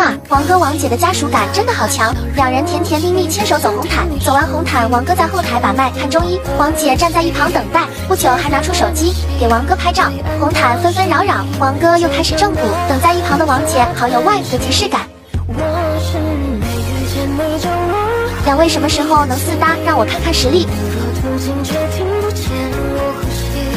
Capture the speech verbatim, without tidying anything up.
啊，王哥王姐的家属感真的好强，两人甜甜蜜蜜牵手走红毯，走完红毯，王哥在后台把麦看中医，王姐站在一旁等待，不久还拿出手机给王哥拍照，红毯纷纷扰扰，王哥又开始正补，等在一旁的王姐好有外的即视感。两位什么时候能四搭，让我看看实力。